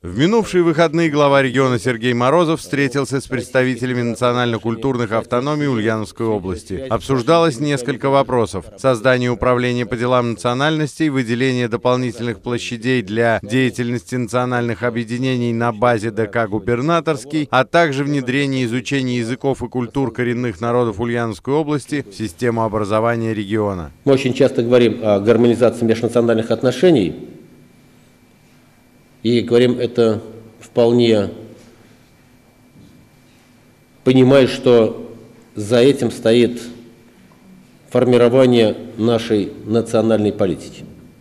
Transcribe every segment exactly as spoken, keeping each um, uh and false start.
В минувшие выходные глава региона Сергей Морозов встретился с представителями национально-культурных автономий Ульяновской области. Обсуждалось несколько вопросов: создание управления по делам национальностей, выделение дополнительных площадей для деятельности национальных объединений на базе ДК «Губернаторский», а также внедрение изучения языков и культур коренных народов Ульяновской области в систему образования региона. Мы очень часто говорим о гармонизации межнациональных отношений. И говорим это вполне понимая, что за этим стоит формирование нашей национальной политики.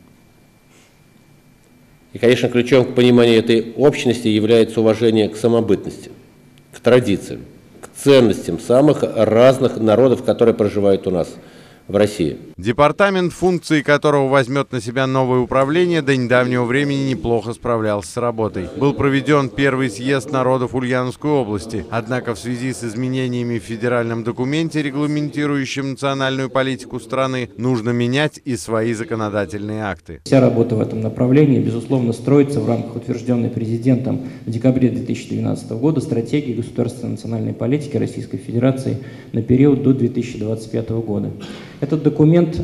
И, конечно, ключом к пониманию этой общности является уважение к самобытности, к традициям, к ценностям самых разных народов, которые проживают у нас в России. Департамент, функции которого возьмет на себя новое управление, до недавнего времени неплохо справлялся с работой. Был проведен первый съезд народов Ульяновской области, однако в связи с изменениями в федеральном документе, регламентирующем национальную политику страны, нужно менять и свои законодательные акты. Вся работа в этом направлении, безусловно, строится в рамках утвержденной президентом в декабре две тысячи двенадцатого года стратегии государственной национальной политики Российской Федерации на период до две тысячи двадцать пятого года. Этот документ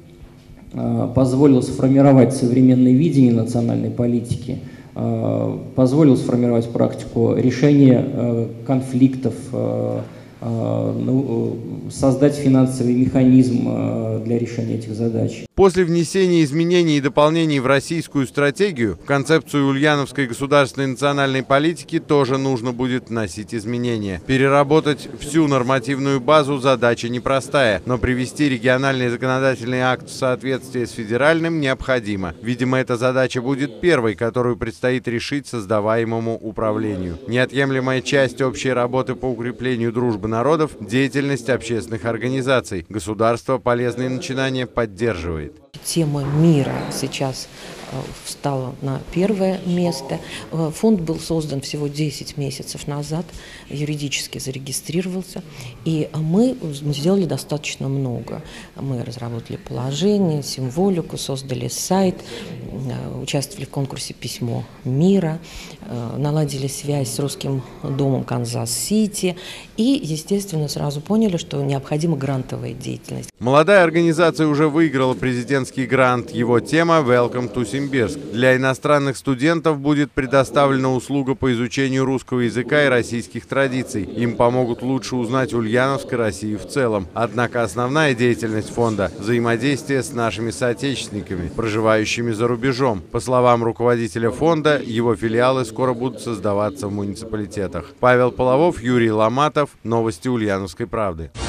э, позволил сформировать современное видение национальной политики, э, позволил сформировать практику решения э, конфликтов, э, э, ну, создать финансовый механизм э, для решения этих задач. После внесения изменений и дополнений в российскую стратегию, в концепцию ульяновской государственной национальной политики тоже нужно будет вносить изменения. Переработать всю нормативную базу задача непростая, но привести региональный законодательный акт в соответствие с федеральным необходимо. Видимо, эта задача будет первой, которую предстоит решить создаваемому управлению. Неотъемлемая часть общей работы по укреплению дружбы народов – деятельность общественных организаций. Государство полезные начинания поддерживает. Тема мира сейчас встала на первое место. Фонд был создан всего десять месяцев назад, юридически зарегистрировался, и мы сделали достаточно много. Мы разработали положение, символику, создали сайт, участвовали в конкурсе «Письмо мира», наладили связь с Русским домом Канзас-Сити и, естественно, сразу поняли, что необходима грантовая деятельность. Молодая организация уже выиграла президентский грант. Его тема «Welcome to Симбирск». Для иностранных студентов будет предоставлена услуга по изучению русского языка и российских традиций. Им помогут лучше узнать Ульяновск и Россию в целом. Однако основная деятельность фонда – взаимодействие с нашими соотечественниками, проживающими за рубежом. По словам руководителя фонда, его филиалы скоро будут создаваться в муниципалитетах. Павел Половов, Юрий Ломатов. Новости Ульяновской правды.